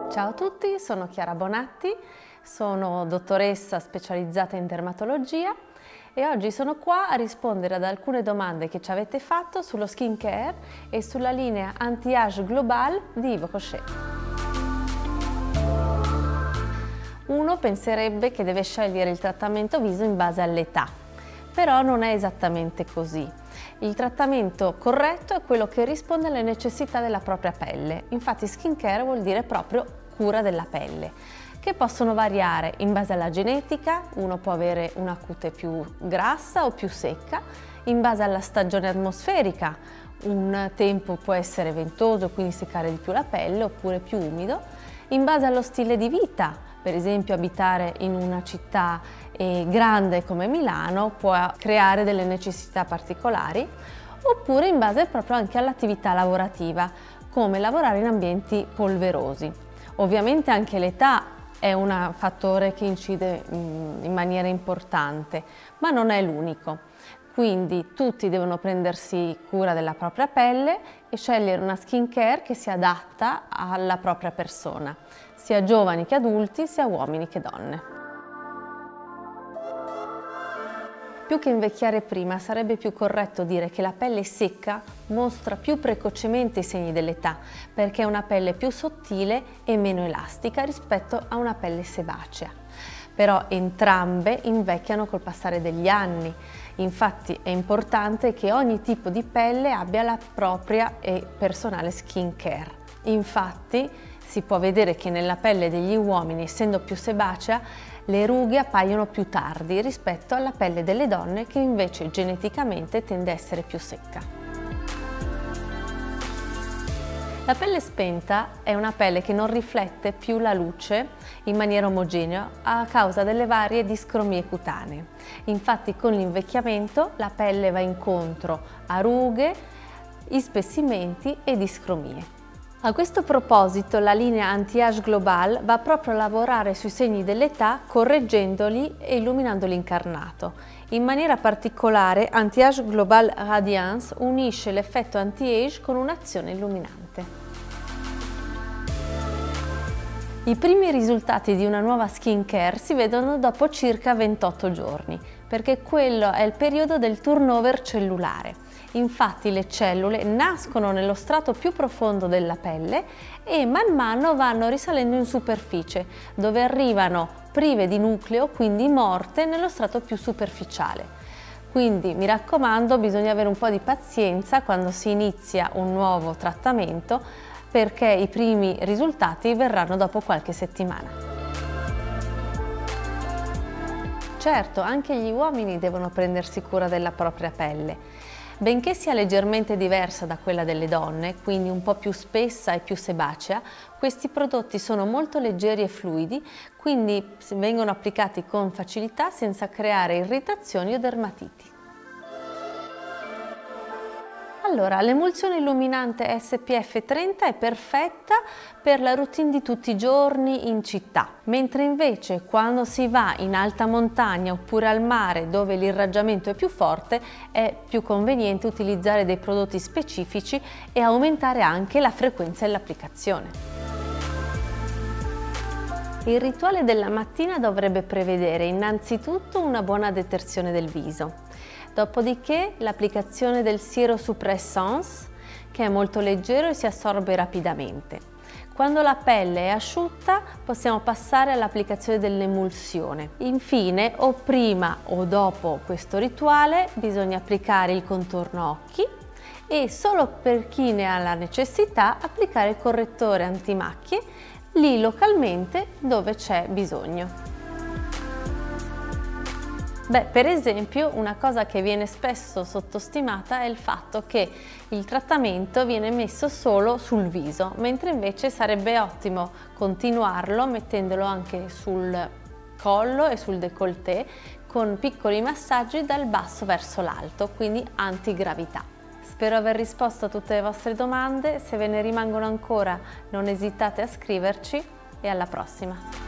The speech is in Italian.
Ciao a tutti, sono Chiara Bonatti, sono dottoressa specializzata in dermatologia e oggi sono qua a rispondere ad alcune domande che ci avete fatto sullo skincare e sulla linea Anti-Age Global di Yves Rocher. Uno penserebbe che deve scegliere il trattamento viso in base all'età, però non è esattamente così. Il trattamento corretto è quello che risponde alle necessità della propria pelle. Infatti skincare vuol dire proprio cura della pelle, che possono variare in base alla genetica. Uno può avere una cute più grassa o più secca, in base alla stagione atmosferica. Un tempo può essere ventoso, quindi seccare di più la pelle, oppure più umido, in base allo stile di vita. Per esempio, abitare in una città grande come Milano può creare delle necessità particolari, oppure in base proprio anche all'attività lavorativa, come lavorare in ambienti polverosi. Ovviamente anche l'età è un fattore che incide in maniera importante, ma non è l'unico. Quindi tutti devono prendersi cura della propria pelle e scegliere una skincare che si adatta alla propria persona, sia giovani che adulti, sia uomini che donne. Più che invecchiare prima, sarebbe più corretto dire che la pelle secca mostra più precocemente i segni dell'età, perché è una pelle più sottile e meno elastica rispetto a una pelle sebacea. Però entrambe invecchiano col passare degli anni. Infatti è importante che ogni tipo di pelle abbia la propria e personale skincare. Infatti si può vedere che nella pelle degli uomini, essendo più sebacea, le rughe appaiono più tardi rispetto alla pelle delle donne, che invece geneticamente tende a essere più secca. La pelle spenta è una pelle che non riflette più la luce in maniera omogenea a causa delle varie discromie cutanee. Infatti con l'invecchiamento la pelle va incontro a rughe, ispessimenti e discromie. A questo proposito la linea Anti-Age Global va proprio a lavorare sui segni dell'età, correggendoli e illuminando l'incarnato. In maniera particolare Anti-Age Global Radiance unisce l'effetto anti-age con un'azione illuminante. I primi risultati di una nuova skincare si vedono dopo circa 28 giorni, perché quello è il periodo del turnover cellulare. Infatti le cellule nascono nello strato più profondo della pelle e man mano vanno risalendo in superficie, dove arrivano prive di nucleo, quindi morte, nello strato più superficiale. Quindi mi raccomando, bisogna avere un po' di pazienza quando si inizia un nuovo trattamento, perché i primi risultati verranno dopo qualche settimana. Certo, anche gli uomini devono prendersi cura della propria pelle. Benché sia leggermente diversa da quella delle donne, quindi un po' più spessa e più sebacea, questi prodotti sono molto leggeri e fluidi, quindi vengono applicati con facilità senza creare irritazioni o dermatiti. Allora, l'emulsione illuminante SPF 30 è perfetta per la routine di tutti i giorni in città, mentre invece quando si va in alta montagna oppure al mare, dove l'irraggiamento è più forte, è più conveniente utilizzare dei prodotti specifici e aumentare anche la frequenza dell'applicazione. Il rituale della mattina dovrebbe prevedere innanzitutto una buona detersione del viso. Dopodiché l'applicazione del siero Suppressance, che è molto leggero e si assorbe rapidamente. Quando la pelle è asciutta possiamo passare all'applicazione dell'emulsione. Infine, o prima o dopo questo rituale, bisogna applicare il contorno occhi e solo per chi ne ha la necessità applicare il correttore antimacchie lì localmente dove c'è bisogno. Per esempio, una cosa che viene spesso sottostimata è il fatto che il trattamento viene messo solo sul viso, mentre invece sarebbe ottimo continuarlo mettendolo anche sul collo e sul décolleté con piccoli massaggi dal basso verso l'alto, quindi antigravità. Spero aver risposto a tutte le vostre domande, se ve ne rimangono ancora non esitate a scriverci e alla prossima!